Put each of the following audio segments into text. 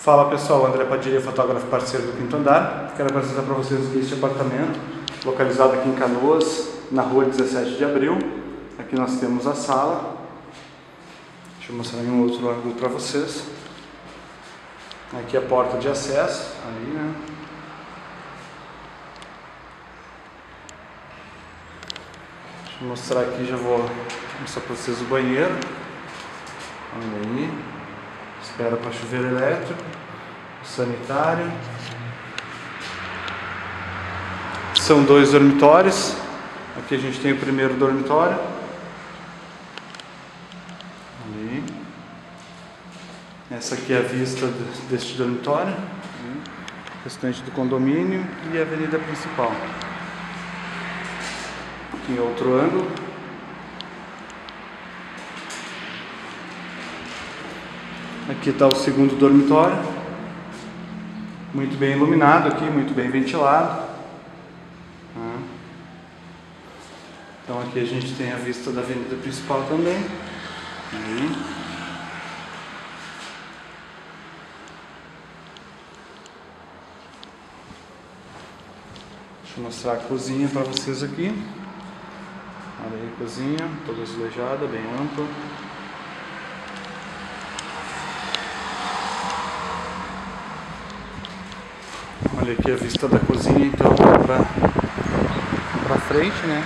Fala pessoal, André Padilha, fotógrafo parceiro do Quinto Andar. Quero apresentar para vocês este apartamento, localizado aqui em Canoas, na rua 17 de Abril. Aqui nós temos a sala. Deixa eu mostrar em um outro ângulo para vocês. Aqui a porta de acesso, ali, né? Deixa eu mostrar aqui, já vou mostrar para vocês o banheiro. Olha aí. Espera para chuveiro elétrico, sanitário. São 2 dormitórios. Aqui a gente tem o primeiro dormitório. Ali. Essa aqui é a vista deste dormitório. Restante do condomínio e a avenida principal. Aqui em outro ângulo. Aqui está o segundo dormitório, muito bem iluminado aqui, muito bem ventilado. Então aqui a gente tem a vista da avenida principal também. Aí. Deixa eu mostrar a cozinha para vocês aqui. Olha aí a cozinha, toda azulejada, bem ampla. Olha aqui a vista da cozinha, então, para frente, né?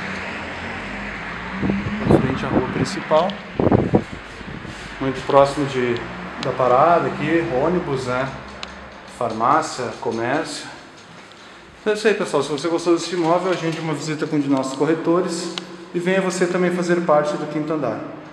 Para frente a rua principal. Muito próximo da parada aqui, ônibus, né? Farmácia, comércio. Então é isso aí, pessoal. Se você gostou desse imóvel, agende uma visita com um de nossos corretores e venha você também fazer parte do Quinto Andar.